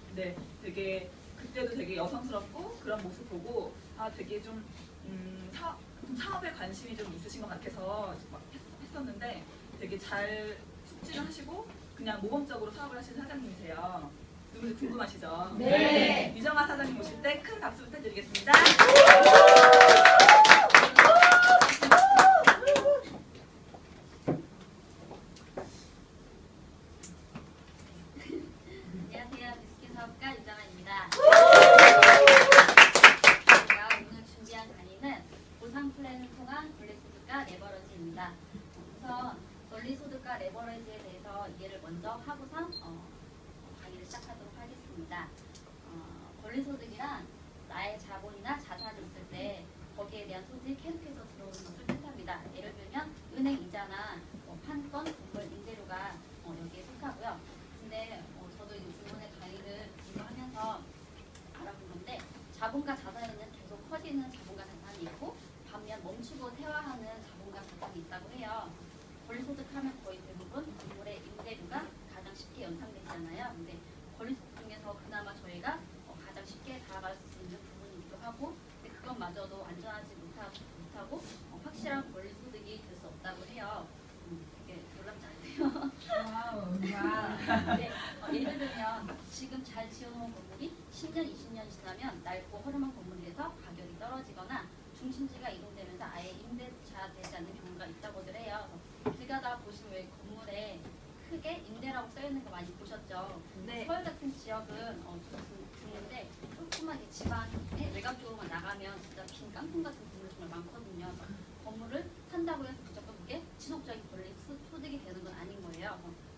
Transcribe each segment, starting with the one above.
네, 되게 그때도 되게 여성스럽고 그런 모습 보고 되게 좀 사업에 관심이 좀 있으신 것 같아서 막 했었는데 되게 잘 숙지를 하시고 그냥 모범적으로 사업을 하시는 사장님이세요. 누군지 궁금하시죠? 네. 유정아 사장님 오실 때 큰 박수 부탁드리겠습니다. 안녕하세요. 비스킷 사업가 유정아입니다. 제가 오늘 준비한 강의는 보상 플랜을 통한 권리소득과 레버러지입니다. 우선 권리소득과 레버러지에 대해서 이해를 먼저 하고서 강의를 시작하도록 하겠습니다. 권리소득이란 나의 자본이나 자산이 있을 때 거기에 대한 소득이 계속해서 들어오는 것을 뜻합니다. 예를 들면 은행 이자나 판권, 건물, 임대료가 여기에 속하고요. 근데 저도 이번에 강의를 준비하면서 알아본 건데 자본과 자산에는 계속 커지는 자본과 자산이 있고 반면 멈추고 퇴화하는 자본과 자산이 있다고 해요. 권리소득하면 거의 대부분 건물의 임대료가 가장 쉽게 연상되잖아요. 근데 권리소득 중에서 그나마 저희가 가장 쉽게 다가갈 수 있는 부분이기도 하고 근데 그것마저도 안전하지 못하고 확실한 권리소득이 될 수 없다고 해요. 되게 놀랍지 않으세요? 와우. 네, 예를 들면 지금 잘 지어놓은 건물이 10년, 20년 지나면 낡고 허름한 건물에서 가격이 떨어지거나 중심지가 이동되면서 아예 임대차 되지 않는 경우가 있다고들 해요. 길 가다 보시면 왜 건물에 크게 임대라고 써있는 거 많이 보셨죠? 네. 서울 같은 지역은 좋은데 조그맣게 지방의 외곽 쪽으로만 나가면 진짜 빈 깡통 같은 건물 정말 많거든요. 건물을 산다고 해서 무조건 그게 지속적인 권리 소득이 되는 건 아닌 거예요.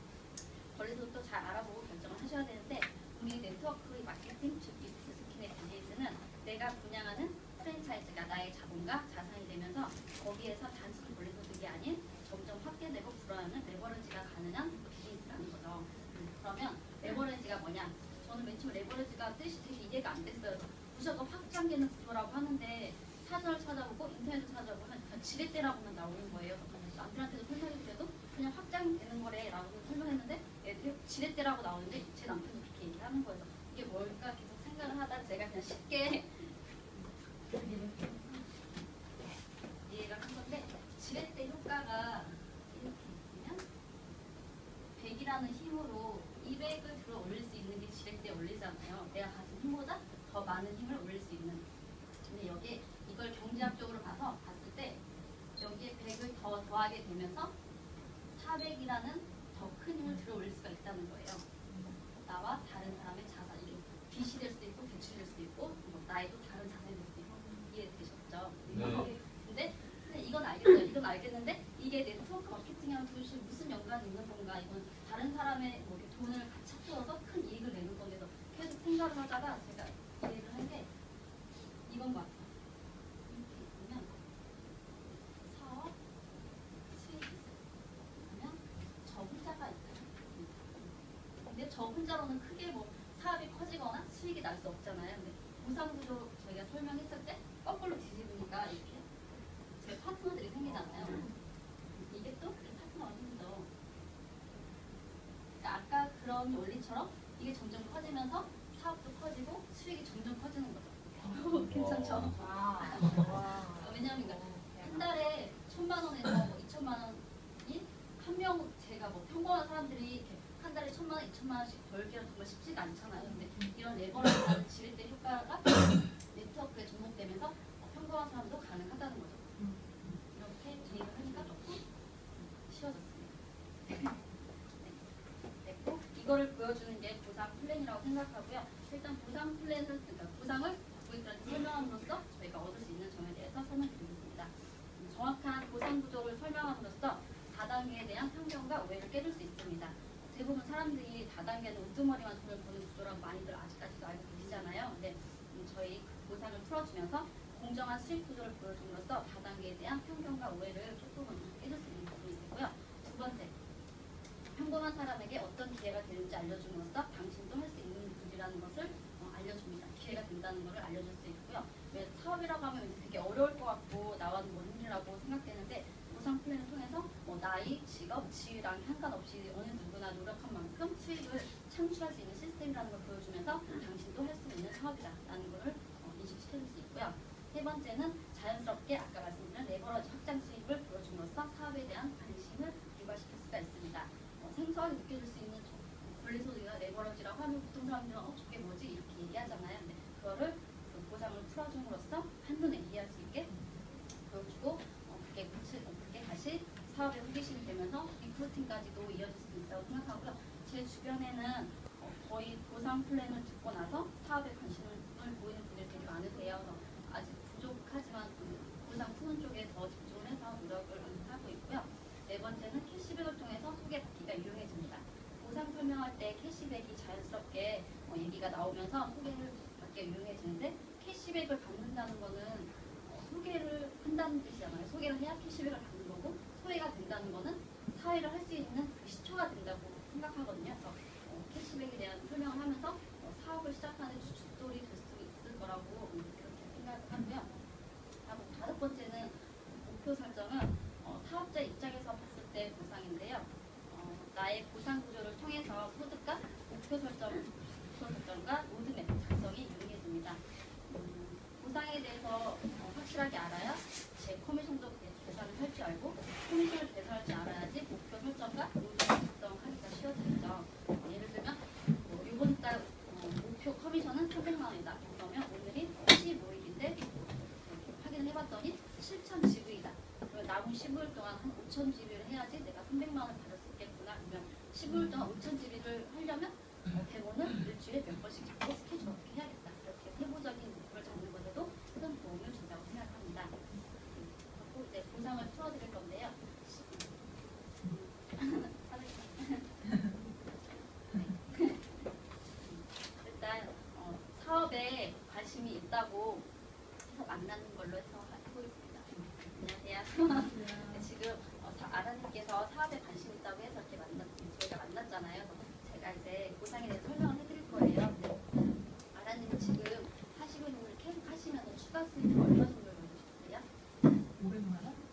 권리소득도 잘 알아보고 결정을 하셔야 되는데 우리 네트워크 마케팅 즉 비즈니스 스킨의 비즈니스는 내가 분양하는 프랜차이즈가 나의 자본과 자산이 되면서 거기에서 단순 권리소득이 아닌 점점 확대되고 불어나는 레버리지가 가능한 비즈니스라는 거죠. 그러면 레버리지가 뭐냐? 저는 맨 처음 레버리지가 뜻이 되게 이해가 안 됐어요. 무조건 확장되는 구조라고 하는데 사전을 찾아보고 인터넷을 찾아보면 그냥 지렛대라고만 나오는 거예요. 남편한테도 설명해 드려도 그냥 확장되는 거래라고 설명했는데 애들이 지렛대라고 나오는데 제 남편도 그렇게 얘기하는 거예요. 이게 뭘까 계속 생각을 하다가 제가 그냥 쉽게 이해를 한 건데 지렛대 효과가 이렇게 있으면 100이라는 힘으로 200을 들어 올릴 수 있는 게 지렛대에 올리잖아요. 내가 가진 힘보다 더 많은 힘을 올릴 수 있는. 근데 여기에 이걸 경제학적으로 봐서 봤을 때 여기에 100을 더 더하게 되면서 400이라는 더 큰 힘을 들어 올릴 수가 있다는 거예요. 나와 다른 사람의 자산, 이게 빚이 될 수도 있고 대출이 될 수도 있고 나의 또 다른 자산이 될 수도 있고 이해되셨죠? 네. 근데 이건 알겠어요. 이건 알겠는데 이게 네트워크 마케팅이랑 도대체 무슨 연관이 있는 건가? 이건 다른 사람의 돈을 같이 합쳐서 큰 이익을 내는 건데서 계속 생각을 하다가 제가 이해를 한 게 이건 것 같아요. 이렇게 있으면 사업 수익이 있어요. 그러면 저 혼자가 있어요. 근데 저 혼자로는 크게 사업이 커지거나 수익이 날 수 없잖아요. 근데 보상구조 저희가 설명했을 때 거꾸로 뒤집으니까 이렇게 제 파트너들이 생기잖아요. 이게 또 그 파트너가 생기죠. 그러니까 아까 그런 원리처럼 이게 점점 커지면서 사업도 커지고 수익이 점점 커지는 거죠. 괜찮죠? 왜냐하면 한 달에 1,000만 원에서 2,000만 원이 한 명 제가 평범한 사람들이 이렇게 한 달에 1,000만 원, 2,000만 원씩 벌기가 정말 쉽지가 않잖아요. 근데 이런 레버리지라는 지렛대 효과가 네트워크에 접목되면서 평범한 사람도 가능하다는 거죠. 이렇게 정의를 하니까 조금 쉬워졌습니다. 됐고 이거를 보여주는 게 보상 플랜이라고 생각하고요. 일단 보상 플랜을 그러니까 보상을 고객들한테 설명함으로써 저희가 얻을 수 있는 점에 대해서 설명드리겠습니다. 정확한 보상 구조를 설명함으로써 다단계에 대한 편견과 오해를 깨줄 수 있습니다. 대부분 사람들이 다단계는 우두머리만 돈을 버는 구조라고 많이들 아직까지도 알고 계시잖아요. 근데 저희 보상을 풀어주면서 공정한 수익 구조를 보여줌으로써 다단계에 대한 편견과 오해를 조금은 깨줄 수 있는 부분이 되고요. 두 번째, 평범한 사람에게 어떤 기회가 되는지 알려줌으로써 당신도 할 수 있는 일이라는 것을 알려줍니다. 기회가 된다는 것을 알려줄 수 있고요. 왜 사업이라고 하면 되게 어려울 것 같고 나와는 먼 일이라고 생각되는데 보상 플랜을 통해서 나이, 직업, 지위랑 상관없이 어느 누구나 노력한 만큼 수익을 창출할 수 있는 시스템이라는 걸 보여주면 보여주면서 당신도 할 수 있는 사업이다라는 것을 인식시켜줄 수 있고요. 세 번째는 자연스럽게 아까 말씀드린 레버러지 확장 수입을 보여줌으로써 사업에 대한 관심을 유발시킬 수가 있습니다. 생소하게 느껴질 수 있는 권리소득이나 레버러지라고 하면 보통 사람들은 저게 뭐지? 이렇게 얘기하잖아요. 근데 그거를 그 보상을 풀어줌으로써 한눈에 이해할 수 있게 보여주고 그게 다시 사업에 호기심이 되면서 리크루팅까지도 이어질 수 있다고 생각하고요. 제 주변에는 거의 보상 플랜을 듣고 나서 사업에 관심을 보이는 분들이 되게 많으세요. 그래서 아직 부족하지만 그 보상 푸는 쪽에 더 집중을 해서 노력을 하고 있고요. 네 번째는 캐시백을 통해서 소개받기가 유용해집니다. 보상 설명할 때 캐시백이 자연스럽게 얘기가 나오면서 소개를 받기가 유용해지는데 캐시백을 받는다는 거는 소개를 한다는 뜻이잖아요. 소개를 해야 캐시백을 받는 거고 소외가 된다는 거는 사회를 할 수 있는 그 시초가 된다고 생각하거든요. 그래서 캐시백에 대한 설명을 하면서 사업을 시작하는 주춧돌이 될 수 있을 거라고 그렇게 생각하고요. 다섯 번째는 목표 설정은 사업자 입장에서 봤을 때 보상인데요. 나의 보상 구조를 통해서 소득과 목표 설정과 로드맵 작성이 유용해집니다. 보상에 대해서 확실하게 알아야 제 커미션도 계산을 할 줄 알고 커미션을 계산할 줄 알아야지 목표 설정과 로드맵 작성하기가 쉬워지죠. 예를 들면 이번 달 목표 커미션은 300만 원이다. 그러면 오늘이 15일인데 확인을 해봤더니 7,000GV다. 그러면 남은 15일 동안 한 5,000GV를 해야지 내가 300만 원을 받을 수 있겠구나. 그러면 15일 동안 5,000GV를 하려면 100원을 일주일에 몇 번씩 잡고 스케줄 어떻게 해야겠다. 이렇게 세부적인 목표를 잡는 것에도 큰 도움을 준다고 생각합니다. 그리고 이제 보상을 풀어드릴 건데요. 일단 사업에 관심이 있다고 해서 만나는 걸로 해서 하고 있습니다. 안녕하세요. 지금 아라님께서 사업에 관심 있다고 해서 이렇게 저희가 만났잖아요. 제가 이제 보상에 대해서 설명을 해드릴 거예요. 아라님은 지금 하시고 있는 일 계속 하시면 추가 수입을 얼마 정도 벌고 싶으세요? 500만 원?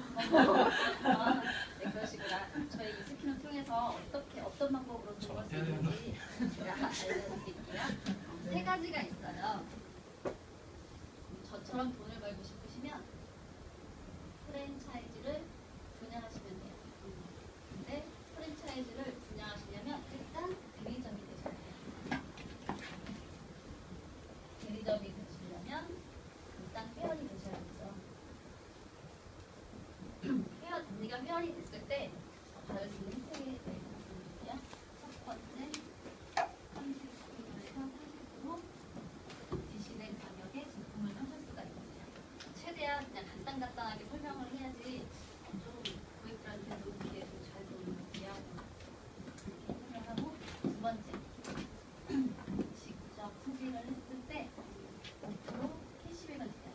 네, 그러시구나. 저희 이 스킨을 통해서 어떤 방법으로 돈 벌 수 있는지 제가 알려드릴게요. 세 가지가 있어요. 저처럼 돈을 벌고 싶으시면 프랜차이즈를 분양하시면 돼요. 근데 프랜차이즈를 분양하시려면 일단 대리점이 되셔야 돼요. 대리점이 되시려면 일단 회원이 되셔야겠죠. 우리가 회원이 됐을 때 받을 수 있는 혜택에 대해서 말씀드릴게요. 첫 번째, 30%에서 40% DC된 가격에 제품을 사실 수가 있는데요. 최대한 그냥 간단하게 설명을 해야지 좀 고객들한테도 이렇게 좀 이해하고 이렇게 설명하고. 두 번째, 직접 소비를 했을 때 5% 캐시백을 드려요.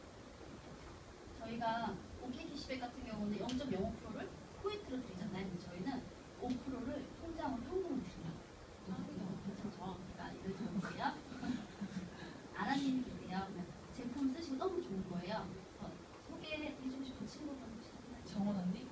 저희가 OK 캐시백 같은 경우는 0.05%를 포인트로 드리잖아요. 근데 저희는 5%를 통장으로 현금으로 드립니다. 괜찮죠? 제가 예를 들어볼게요. 아라님이 계세요. 제품 쓰시고 너무 좋은 거예요. 소개해주고 싶은 친구분 혹시 있나요? 정원 언니?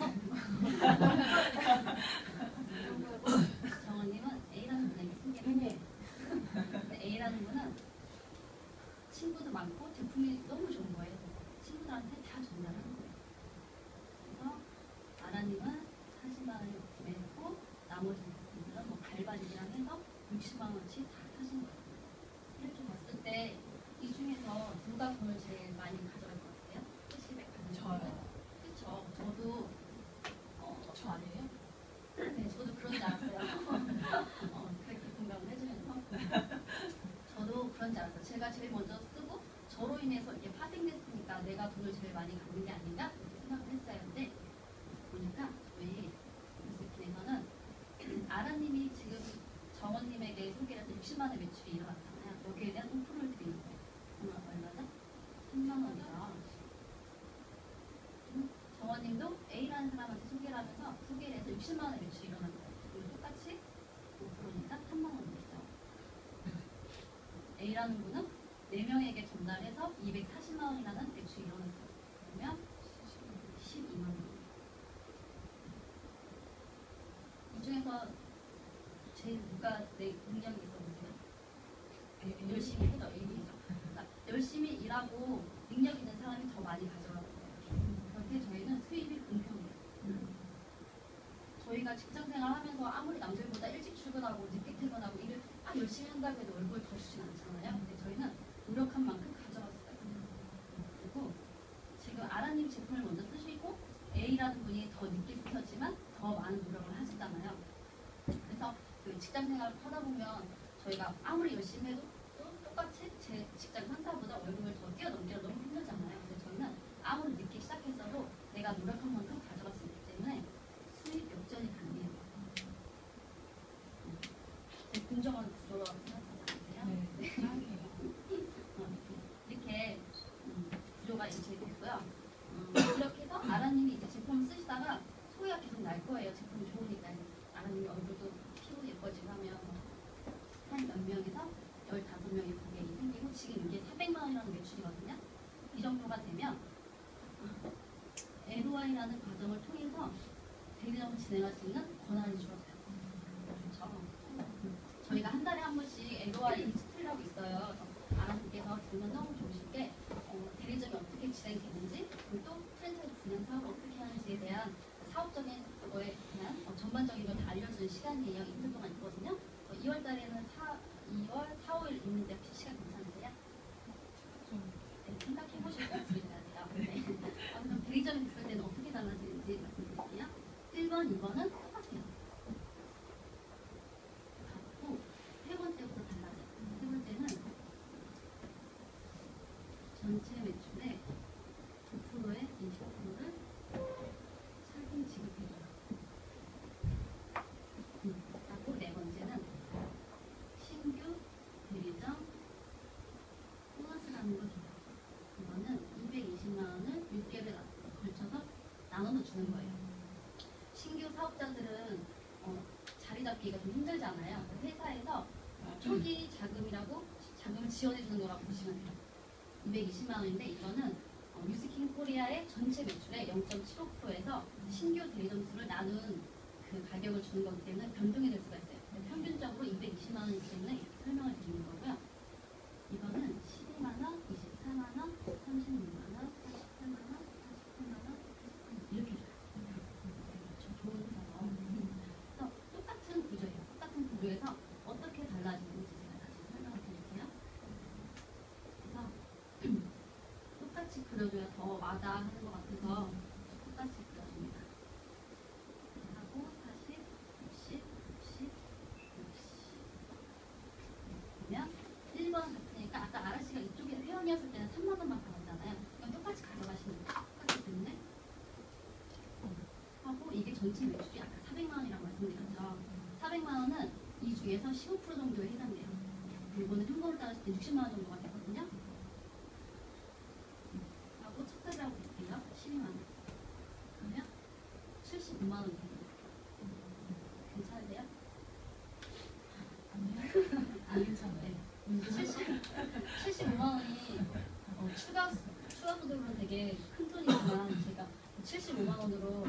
정원님은 A라는 분에게 소개를 해요. 근데 A라는 분은 친구도 많고 제품이 너무 좋은 거예요. 친구들한테 다 전달하는 거예요. 그래서 아라님은 40만 원을 구매했고 나머지 분들은 뭐 발발이랑 해서 60만 원씩 다 사신 거예요. 이렇게 봤을 때 이 중에서 누가 돈을 제일 많이 가져갈 것 같아요? 캐시백 받는 저요. 그쵸. 저도 저 아니에요? 네, 저도 그런 줄 알았어요. 그렇게 공감을 해주면서 저도 그런 줄 알았어요. 제가 제일 먼저 쓰고 저로 인해서 이게 파생됐으니까 내가 돈을 제일 많이 받는 게 아닌가 이렇게 생각을 했어요. 근데 보니까 저희 스킨에서는 아라님이 지금 정원님에게 소개를 해서 60만 원 매출이 일어났잖아요. 여기에 대한 5%를 드리는 거예요. 그러면 얼마죠? 3만 원이죠. 정원님도 A라는 사람한테 소개를 하면서 소개를 해서 60만 원의 매출이 일어난 거예요. 그럼 똑같이 5%니까 3만 원이죠. A라는 분은 4명에게 전달해서 240만 원이라는 매출이 일어났어요. 그러면 12만 원. 이 중에서 제일 누가 내 능력이 있어 보세요? 한다고 해도 월급을 더 주진 않잖아요. 근데 저희는 노력한 만큼 가져갔어요. 그리고 지금 아라님 제품을 먼저 쓰시고 A라는 분이 더 늦게 쓰셨지만 더 많은 노력을 하셨잖아요. 그래서 그 직장 생활을 하다 보면 저희가 아무리 열심히 해도 또 똑같이 제 직장 상사보다 월급을 더 뛰어넘기가 너무 힘들잖아요. 근데 저희는 아무리 늦게 시작했어도 내가 노력한 만큼 가져갈 수 있기 때문에 수입 역전이 가능해요. 공정한 구조라고 생각하지 않으세요? 네. 이렇게 구조가 이제 됐고요. 이렇게 해서 아라님이 이제 제품을 쓰시다가 소리가 계속 날 거예요. 제품이 좋으니까 아라님이 얼굴도 피부 예뻐지고 하면 한 몇 명에서 15명의 고객이 생기고 지금 이게 400만 원이라는 매출이거든요. 이 정도가 되면 LOI라는 과정을 통해서 대리점을 진행할 수 있는 권한이 줄어들어요. 그렇죠? 저희가 한 달에 한 번씩 LOI 스토리라고 있어요. 아라님께서 들으면 너무 좋으실 게 대리점이 어떻게 진행되는지 그리고 또 프랜차이즈 분양 사업을 어떻게 하는지에 대한 사업적인 거에 대한 전반적인 걸 다 알려주는 시간이에요. 이틀 동안 있거든요. 2월 달에는 2월, 4, 5일 있는데 혹시 시간 괜찮으세요? 네, 생각해보시고 들으셔야 돼요. 네. 그럼 대리점이 됐을 때는 어떻게 달라지는지 말씀드릴게요. 1번, 2번은 똑같아요. 같고 세 번째부터 달라져요. 세 번째는 전체 매출의 9%의 20%를 차등 지급해줘요. 하고 네 번째는 신규 대리점 보너스라는 걸 줘요. 이거는 220만 원을 6개월에 걸쳐서 나눠서 주는 거예요. 신규 사업자들은 자리 잡기가 좀 힘들잖아요. 회사에서 초기 자금이라고 자금을 지원해 주는 거라고 보시면 돼요. 220만 원인데 이거는 뮤직킹 코리아의 전체 매출의 0.75%에서 신규 대리점 수를 나눈 그 가격을 주는 거기 때문에 변동이 될 수가 있어요. 평균적으로 220만 원이기 때문에 이렇게 설명을 드리는 거고요. 이거는 12만 원, 24만 원, 36만 원, 48만 원, 48만 원 이렇게 줘요. 좋은 회사죠. 그래서 똑같은 구조예요. 똑같은 구조에서 어떻게 달라지는지 제가 다시 설명을 드릴게요. 그래서 똑같이 그려줘야 더 와닿는 것 같아서 똑같이 그려줍니다. 하고 40, 60, 60, 60 보면 1번 같으니까 아까 아라씨가 이쪽에 회원이었을 때는 3만 원만 받았잖아요. 그럼 똑같이 가져가시면 돼요. 똑같기 때문에 하고 이게 전체 매출이 아까 400만 원이라고 말씀드렸죠. 400만 원은 이 중에서 15% 정도에 해당돼요. 이거는 현금으로 따졌을 때 60만 원 정도가 되거든요. 하고 첫 달이라고 볼게요. 12만 원. 그러면 75만 원 됩니다. 괜찮으세요? 안 괜찮아요. 네. 75만 원이 추가 소득으로 되게 큰 돈이지만 제가 75만 원으로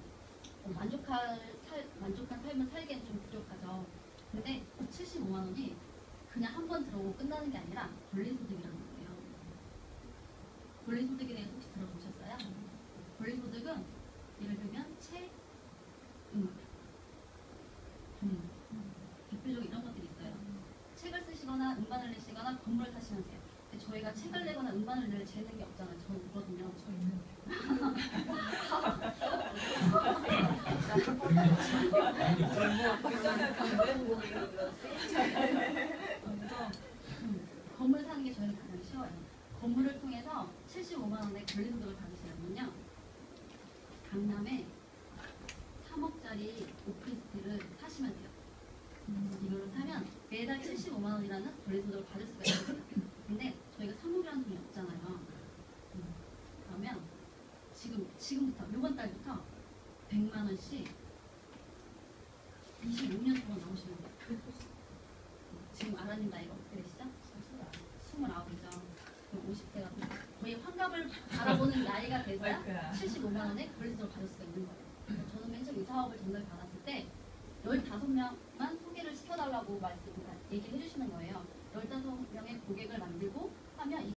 만족한 삶을 살기엔 좀 부족하죠. 근데 75만 원이 그냥 한 번 들어오고 끝나는 게 아니라 권리소득이라는 거예요. 권리소득에 대해서 혹시 들어보셨어요? 권리소득은 예를 들면 책, 음악, 대표적으로 이런 것들이 있어요. 책을 쓰시거나 음반을 내시거나 건물을 사시면 돼요. 근데 저희가 책을 내거나 음반을 낼 재능이 없잖아요. 저는 있거든요. 저 있는데. 그래서 건물 사는 게 저희는 가장 쉬워요. 건물을 통해서 75만 원의 권리소득을 받으시려면요. 강남에 3억짜리 오피스텔을 사시면 돼요. 이거를 사면 매달 75만 원이라는 권리소득을 받을 수가 있어요. 근데 저희가 3억이라는 돈이 없잖아요. 그러면 지금부터 이번 달부터 100만 원씩 25년 동안 나오시면 돼요. 지금 아라님 나이가 어떻게 되시죠? 29이죠. 그럼 50대가 거의 환갑을 바라보는 나이가 돼서야 아이고야. 75만 원의 권리소득을 받을 수가 있는 거예요. 저는 맨 처음 이 사업을 전달 받았을 때 15명만 소개를 시켜달라고 얘기를 해주시는 거예요. 15